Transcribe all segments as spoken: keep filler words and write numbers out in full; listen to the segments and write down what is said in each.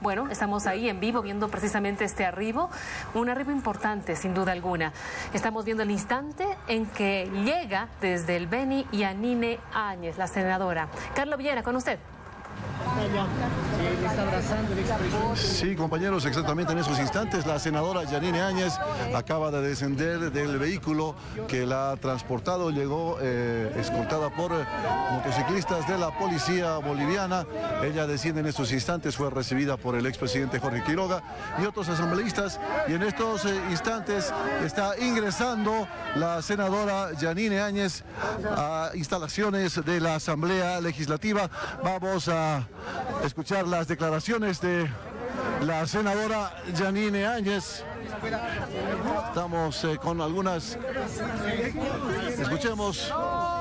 Bueno, estamos ahí en vivo viendo precisamente este arribo, un arribo importante sin duda alguna. Estamos viendo el instante en que llega desde el Beni Yanine Áñez, la senadora. Carlos Villena, con usted. Sí, compañeros, exactamente en esos instantes la senadora Yanine Áñez acaba de descender del vehículo que la ha transportado, llegó eh, escoltada por eh, motociclistas de la policía boliviana. Ella desciende en estos instantes, fue recibida por el expresidente Jorge Quiroga y otros asambleístas, y en estos eh, instantes está ingresando la senadora Yanine Áñez a instalaciones de la Asamblea Legislativa. Vamos a escuchar las declaraciones de la senadora Yanine Áñez. Estamos eh, con algunas... Escuchemos.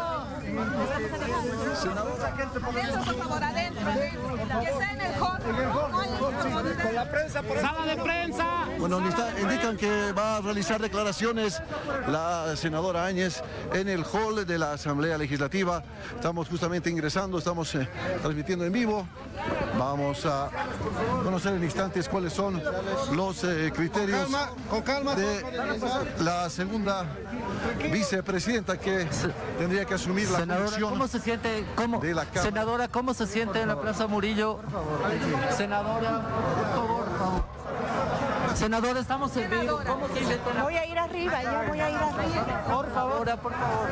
Sala de prensa. Bueno, indican que va a realizar declaraciones la senadora Áñez en el hall de la Asamblea Legislativa. Estamos justamente ingresando, estamos eh, transmitiendo en vivo. Vamos a conocer en instantes cuáles son los eh, criterios con calma, de la segunda vicepresidenta que tendría que asumir la Senadora, conducción ¿cómo se siente, cómo, de la Cámara. Senadora, ¿cómo se siente en la Plaza Murillo? Senadora, por favor, por favor. Senadora, estamos en vivo. ¿Cómo se siente? Voy a ir arriba, ya voy a ir arriba. Por favor, por favor.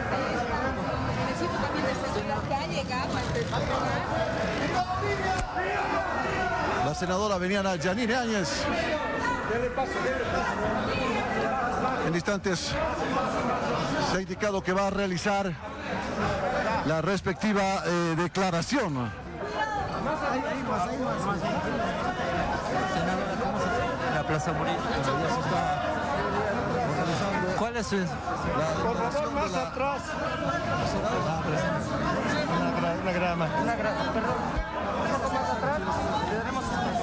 La senadora veniana Yanine Áñez. En instantes se ha indicado que va a realizar la respectiva eh, declaración. Senadora, ¿cómo se siente en la Plaza Murillo? ¿Cuál es su...? Por favor, más atrás. Una, gra una grama. Una grama, perdón. Un poco más atrás. Le daremos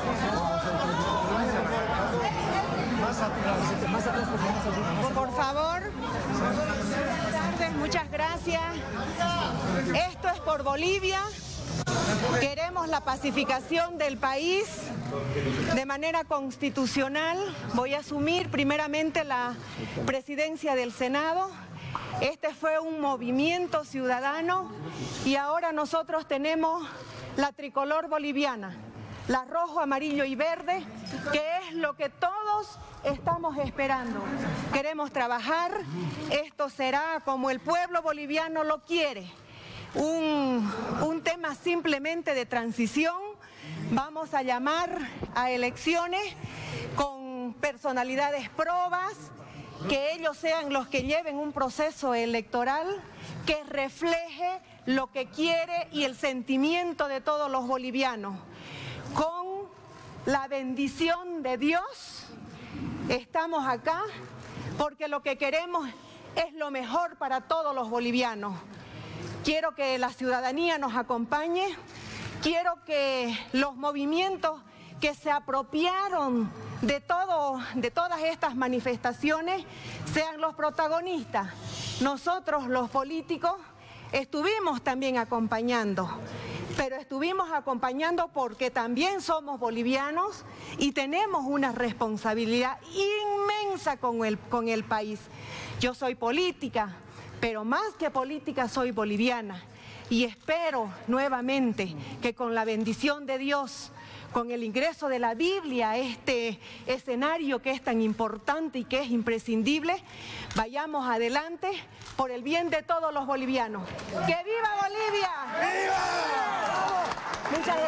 Más atrás. más atrás, por favor. Por favor. Buenas tardes, muchas gracias. Esto es por Bolivia. Queremos la pacificación del país de manera constitucional. Voy a asumir primeramente la presidencia del Senado. Este fue un movimiento ciudadano y ahora nosotros tenemos la tricolor boliviana, la rojo, amarillo y verde, que es lo que todos estamos esperando. Queremos trabajar, esto será como el pueblo boliviano lo quiere. Un, un tema simplemente de transición. Vamos a llamar a elecciones con personalidades probas, que ellos sean los que lleven un proceso electoral que refleje lo que quiere y el sentimiento de todos los bolivianos. Con la bendición de Dios estamos acá porque lo que queremos es lo mejor para todos los bolivianos. Quiero que la ciudadanía nos acompañe, quiero que los movimientos que se apropiaron de, todo, de todas estas manifestaciones sean los protagonistas. Nosotros, los políticos, estuvimos también acompañando, pero estuvimos acompañando porque también somos bolivianos y tenemos una responsabilidad inmensa con el, con el país. Yo soy política, pero más que política soy boliviana y espero nuevamente que con la bendición de Dios, con el ingreso de la Biblia a este escenario que es tan importante y que es imprescindible, vayamos adelante por el bien de todos los bolivianos. ¡Que viva Bolivia! ¡Viva! Muchas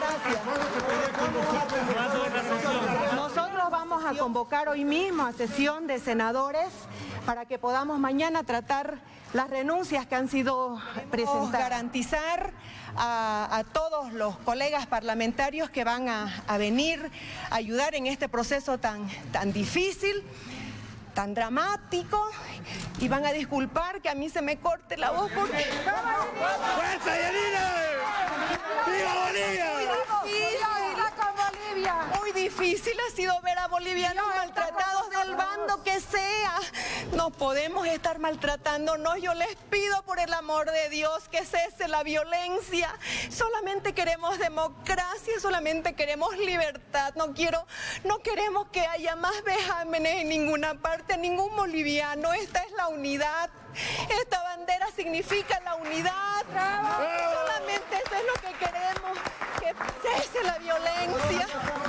gracias. Nosotros vamos a convocar hoy mismo a sesión de senadores para que podamos mañana tratar las renuncias que han sido presentadas. Garantizar a, a todos los colegas parlamentarios que van a, a venir a ayudar en este proceso tan, tan difícil, tan dramático, y van a disculpar que a mí se me corte la voz porque... ¡Fuerza, Yanine! ¡Viva Bolivia! Muy difícil, muy difícil ha sido ver a bolivianos maltratados de salvando que sea. No podemos estar maltratándonos. Yo les pido por el amor de Dios que cese la violencia. Solamente queremos democracia, solamente queremos libertad. No quiero, no queremos que haya más vejámenes en ninguna parte, en ningún boliviano. Esta es la unidad. Esta bandera significa la unidad. Solamente eso es lo que queremos, que cese la violencia.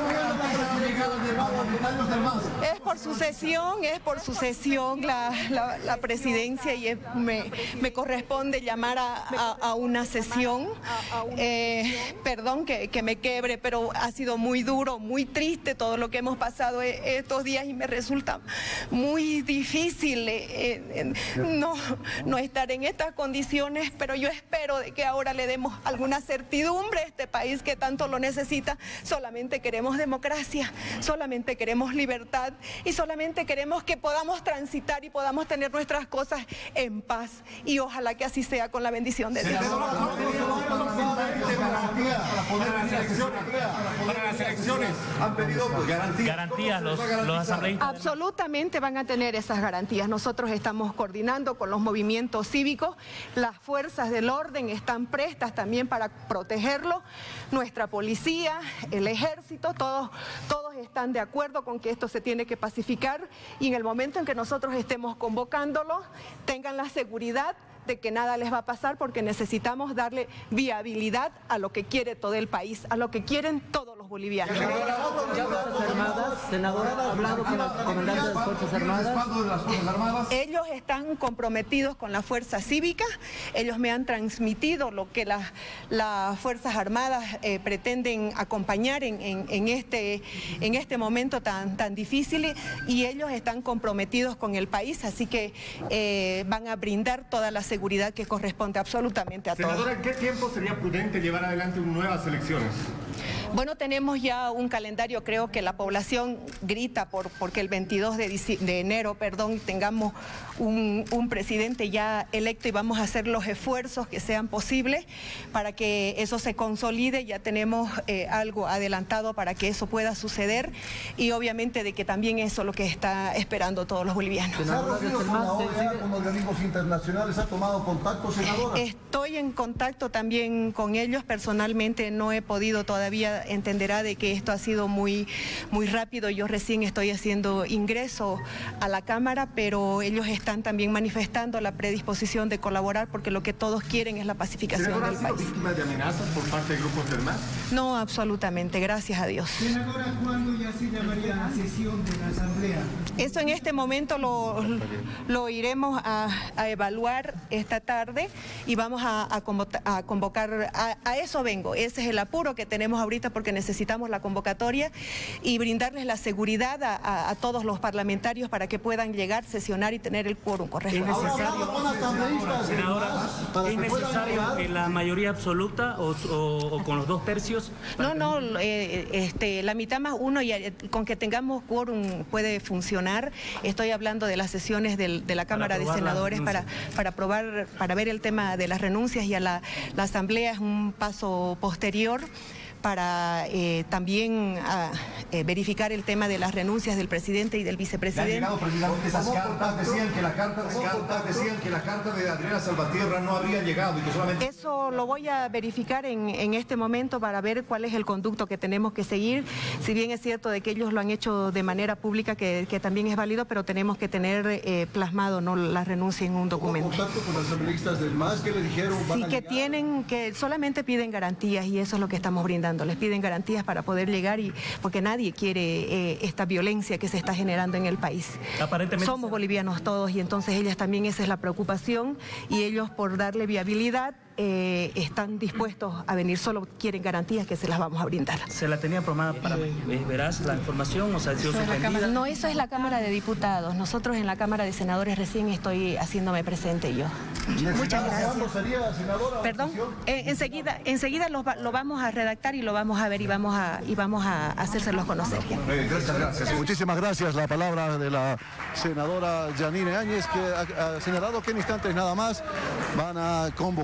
Es por sucesión, es por sucesión la, la, la presidencia y es, me, me corresponde llamar a, a, a una sesión. Eh, perdón que, que me quebre, pero ha sido muy duro, muy triste todo lo que hemos pasado estos días y me resulta muy difícil eh, eh, no, no estar en estas condiciones, pero yo espero de que ahora le demos alguna certidumbre a este país que tanto lo necesita. Solamente queremos democracia, solamente queremos libertad y solamente queremos que podamos transitar y podamos tener nuestras cosas en paz y ojalá que así sea con la bendición de Dios. Para las elecciones han pedido pues, garantías. Garantías los, los asambleístas. Absolutamente van a tener esas garantías. Nosotros estamos coordinando con los movimientos cívicos, las fuerzas del orden están prestas también para protegerlo, nuestra policía, el ejército, todos, todos están de acuerdo con que esto se tiene que pacificar y en el momento en que nosotros estemos convocándolo, tengan la seguridad de que nada les va a pasar porque necesitamos darle viabilidad a lo que quiere todo el país, a lo que quieren todos los bolivianos. Senadora, ¿ha hablado con los comandantes de las Fuerzas Armadas? Ellos están comprometidos con la fuerza cívica, ellos me han transmitido lo que las, las Fuerzas Armadas eh, pretenden acompañar en, en, en, este, en este momento tan, tan difícil y ellos están comprometidos con el país, así que eh, van a brindar toda la seguridad que corresponde absolutamente a todos. Senadora, ¿en qué tiempo sería prudente llevar adelante nuevas elecciones? Bueno, tenemos ya un calendario, creo que la población grita por porque el veintidós de enero, perdón, tengamos un, un presidente ya electo y vamos a hacer los esfuerzos que sean posibles para que eso se consolide. Ya tenemos eh, algo adelantado para que eso pueda suceder y obviamente de que también eso es lo que está esperando todos los bolivianos. ¿Se ha reunido con la O E A, con organismos internacionales? ¿Ha tomado contacto, senadora? Estoy en contacto también con ellos. Personalmente no he podido todavía, entenderá de que esto ha sido muy, muy rápido. Yo recién estoy haciendo ingreso a la Cámara, pero ellos están también manifestando la predisposición de colaborar porque lo que todos quieren es la pacificación del país. ¿Ha sido víctima de amenazas por parte de grupos del M A S? No, absolutamente, gracias a Dios. Senadora, ¿cuándo ya se llamaría la sesión de la Asamblea? Eso en este momento lo, lo iremos a, a evaluar esta tarde y vamos a, a convocar, a, convocar a, a eso vengo. Ese es el apuro que tenemos ahorita porque necesitamos la convocatoria y brindarles la seguridad a, a, a todos los parlamentarios para que puedan llegar, sesionar y tener el quórum correspondiente. ¿Es necesario, senadora, ¿es necesario en la mayoría absoluta o, o, o con los dos tercios? No, no, eh, este, la mitad más uno y eh, con que tengamos quórum puede funcionar. Estoy hablando de las sesiones del, de la Cámara de Senadores para, para aprobar, para ver el tema de las renuncias y a la, la Asamblea es un paso posterior para eh, también a, eh, verificar el tema de las renuncias del presidente y del vicepresidente. Han llegado precisamente esas cartas, decían que la carta, las cartas decían que la carta de Adriana Salvatierra no habría llegado y que solamente... Eso lo voy a verificar en, en este momento para ver cuál es el conducto que tenemos que seguir. Si bien es cierto de que ellos lo han hecho de manera pública, que, que también es válido, pero tenemos que tener eh, plasmado no la renuncia en un documento. ¿Tuvo contacto con los asambleístas del M A S? ¿Qué le dijeron? Sí, que tienen, que solamente piden garantías y eso es lo que estamos brindando. Les piden garantías para poder llegar y porque nadie quiere eh, esta violencia que se está generando en el país. Aparentemente somos bolivianos todos y entonces ellas también esa es la preocupación y ellos por darle viabilidad eh, están dispuestos a venir, solo quieren garantías que se las vamos a brindar. ¿Se la tenía programada para eh, verás la información o sea, ha sido suspendida? No, eso es la Cámara de Diputados. Nosotros en la Cámara de Senadores recién estoy haciéndome presente yo. Muchas gracias. Sería, senadora, Perdón, eh, enseguida, enseguida lo, lo vamos a redactar y lo vamos a ver y vamos a, y vamos a hacérselos conocer. Gracias, gracias. Muchísimas gracias. La palabra de la senadora Yanine Áñez, que ha, ha señalado que en instantes nada más van a convocar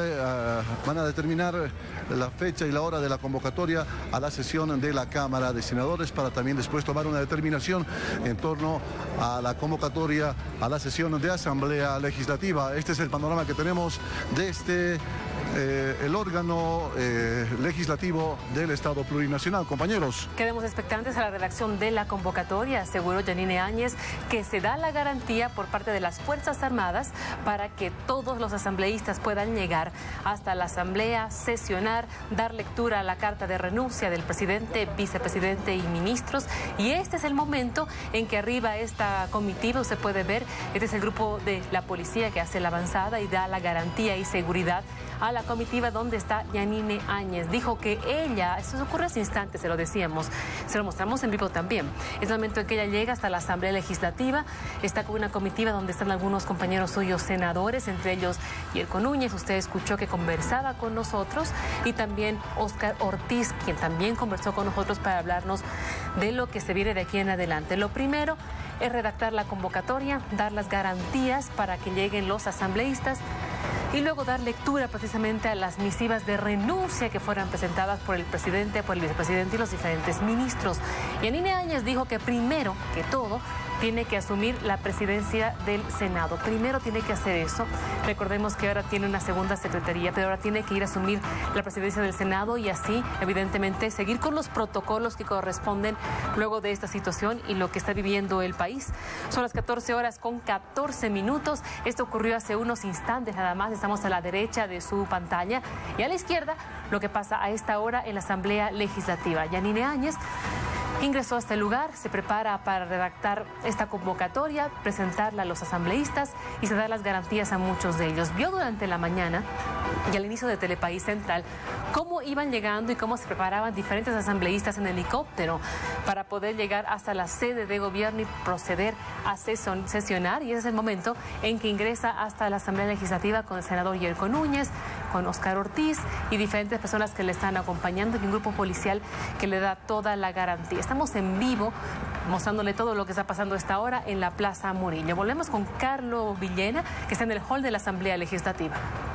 uh, van a determinar la fecha y la hora de la convocatoria a la sesión de la Cámara de Senadores para también después tomar una determinación en torno a la convocatoria a la sesión de Asamblea Legislativa. Este es el panorama que tenemos desde eh, el órgano eh, legislativo del Estado Plurinacional. Compañeros. Quedemos expectantes a la redacción de la convocatoria. Aseguró Yanine Áñez que se da la garantía por parte de las Fuerzas Armadas para que todos los asambleístas puedan llegar hasta la Asamblea, sesionar, dar lectura a la carta de renuncia del presidente, vicepresidente y ministros. Y este es el momento en que arriba esta comitiva, usted puede ver, este es el grupo de la policía que hace la avanzada y da la garantía y seguridad a la comitiva donde está Yanine Áñez. Dijo que ella, esto ocurre hace instantes, se lo decíamos, se lo mostramos en vivo también. Es el momento en que ella llega hasta la Asamblea Legislativa, está con una comitiva donde están algunos compañeros suyos senadores, entre ellos Yerko Núñez, usted escuchó que conversaba con nosotros, y también Óscar Ortiz, quien también conversó con nosotros para hablarnos de lo que se viene de aquí en adelante. Lo primero es redactar la convocatoria, dar las garantías para que lleguen los asambleístas y luego dar lectura precisamente a las misivas de renuncia que fueran presentadas por el presidente, por el vicepresidente y los diferentes ministros. Yanine Áñez dijo que primero que todo tiene que asumir la presidencia del Senado. Primero tiene que hacer eso. Recordemos que ahora tiene una segunda secretaría, pero ahora tiene que ir a asumir la presidencia del Senado y así, evidentemente, seguir con los protocolos que corresponden luego de esta situación y lo que está viviendo el país. Son las catorce horas con catorce minutos. Esto ocurrió hace unos instantes nada más. Estamos a la derecha de su pantalla y a la izquierda lo que pasa a esta hora en la Asamblea Legislativa. Yanine Áñez ingresó a este lugar, se prepara para redactar esta convocatoria, presentarla a los asambleístas y se da las garantías a muchos de ellos. Vio durante la mañana y al inicio de Telepaís Central cómo iban llegando y cómo se preparaban diferentes asambleístas en helicóptero para poder llegar hasta la sede de gobierno y proceder a sesionar. Y ese es el momento en que ingresa hasta la Asamblea Legislativa con el senador Yerko Núñez, con Óscar Ortiz y diferentes personas que le están acompañando y un grupo policial que le da toda la garantía. Estamos en vivo mostrándole todo lo que está pasando a esta hora en la Plaza Murillo. Volvemos con Carlos Villena, que está en el hall de la Asamblea Legislativa.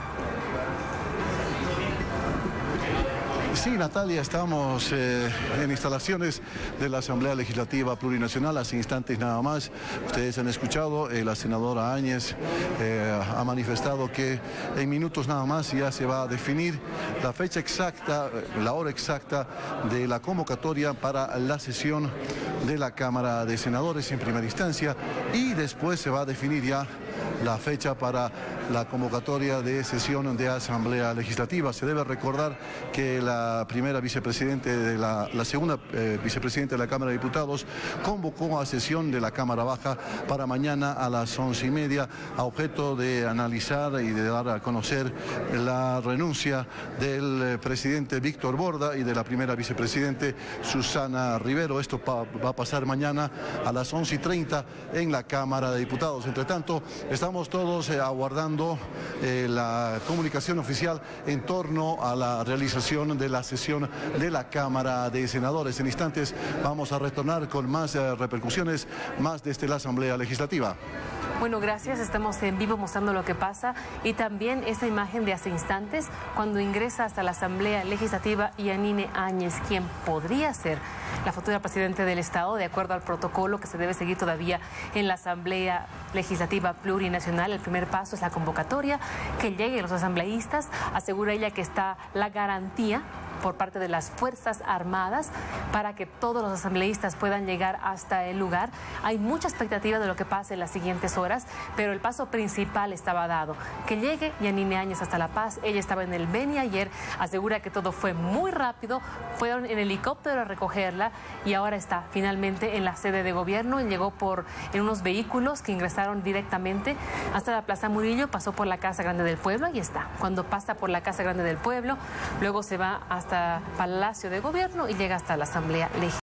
Sí, Natalia, estamos eh, en instalaciones de la Asamblea Legislativa Plurinacional. Hace instantes nada más, ustedes han escuchado, eh, la senadora Áñez eh, ha manifestado que en minutos nada más ya se va a definir la fecha exacta, la hora exacta de la convocatoria para la sesión de la Cámara de Senadores en primera instancia, y después se va a definir ya la fecha para la convocatoria de sesión de Asamblea Legislativa. Se debe recordar que la primera vicepresidente de la, la segunda eh, vicepresidenta de la Cámara de Diputados convocó a sesión de la Cámara Baja para mañana a las once y media a objeto de analizar y de dar a conocer la renuncia del eh, presidente Víctor Borda y de la primera vicepresidente Susana Rivero. Esto pa, va a pasar mañana a las once y treinta en la Cámara de Diputados. Entre tanto, estamos todos eh, aguardando eh, la comunicación oficial en torno a la realización de la sesión de la Cámara de Senadores. En instantes vamos a retornar con más eh, repercusiones, más desde la Asamblea Legislativa. Bueno, gracias. Estamos en vivo mostrando lo que pasa y también esa imagen de hace instantes cuando ingresa hasta la Asamblea Legislativa Yanine Áñez, quien podría ser la futura presidenta del Estado, de acuerdo al protocolo que se debe seguir todavía en la Asamblea Legislativa Plurinacional. El primer paso es la convocatoria, que lleguen los asambleístas. Asegura ella que está la garantía por parte de las Fuerzas Armadas para que todos los asambleístas puedan llegar hasta el lugar. Hay mucha expectativa de lo que pase en las siguientes horas, pero el paso principal estaba dado. Que llegue Yanine Áñez hasta La Paz. Ella estaba en el Beni ayer, asegura que todo fue muy rápido, fueron en helicóptero a recogerla y ahora está finalmente en la sede de gobierno. Y llegó por, en unos vehículos que ingresaron directamente hasta la Plaza Murillo, pasó por la Casa Grande del Pueblo, ahí está. Cuando pasa por la Casa Grande del Pueblo, luego se va hasta Palacio de Gobierno y llega hasta la Asamblea Legislativa.